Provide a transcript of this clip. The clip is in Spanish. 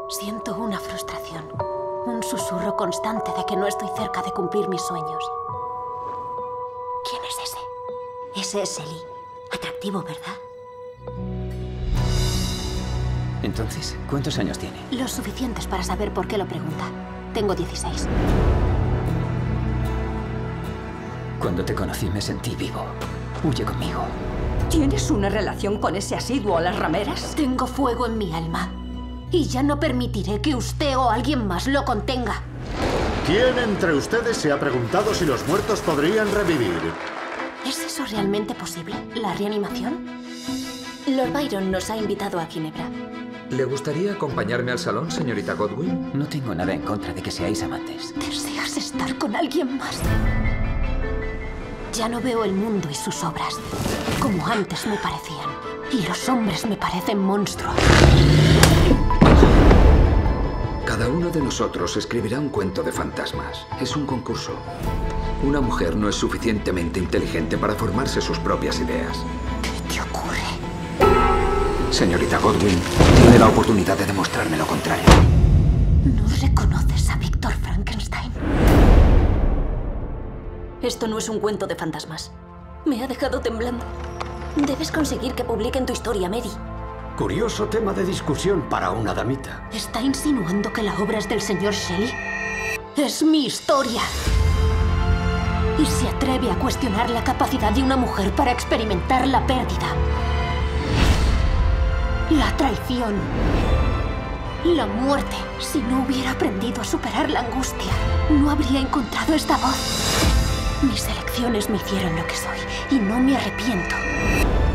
Siento una frustración, un susurro constante de que no estoy cerca de cumplir mis sueños. ¿Quién es ese? Ese es Ellie. Atractivo, ¿verdad? Entonces, ¿cuántos años tiene? Los suficientes para saber por qué lo pregunta. Tengo 16. Cuando te conocí me sentí vivo. Huye conmigo. ¿Tienes una relación con ese asiduo a las rameras? Tengo fuego en mi alma. Y ya no permitiré que usted o alguien más lo contenga. ¿Quién entre ustedes se ha preguntado si los muertos podrían revivir? ¿Es eso realmente posible? ¿La reanimación? Lord Byron nos ha invitado a Ginebra. ¿Le gustaría acompañarme al salón, señorita Godwin? No tengo nada en contra de que seáis amantes. ¿Deseas estar con alguien más? Ya no veo el mundo y sus obras como antes me parecían. Y los hombres me parecen monstruos. Cada uno de nosotros escribirá un cuento de fantasmas. Es un concurso. Una mujer no es suficientemente inteligente para formarse sus propias ideas. ¿Qué te ocurre? Señorita Godwin, tiene la oportunidad de demostrarme lo contrario. ¿No reconoces a Víctor Frankenstein? Esto no es un cuento de fantasmas. Me ha dejado temblando. Debes conseguir que publiquen tu historia, Mary. Curioso tema de discusión para una damita. ¿Está insinuando que la obra es del señor Shelley? ¡Es mi historia! Y se atreve a cuestionar la capacidad de una mujer para experimentar la pérdida, la traición, la muerte. Si no hubiera aprendido a superar la angustia, no habría encontrado esta voz. Mis elecciones me hicieron lo que soy y no me arrepiento.